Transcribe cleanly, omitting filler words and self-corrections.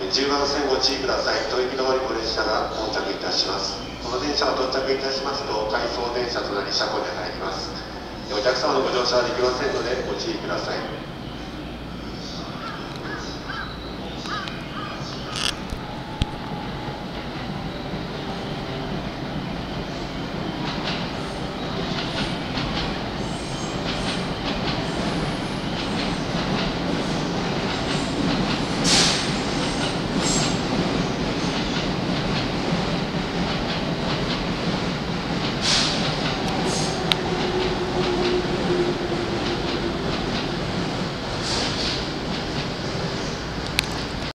10番線ご注意ください。豊見通りの列車が到着いたします。この電車が到着いたしますと、回送電車となり車庫に入ります。お客様のご乗車はできませんのでご注意ください。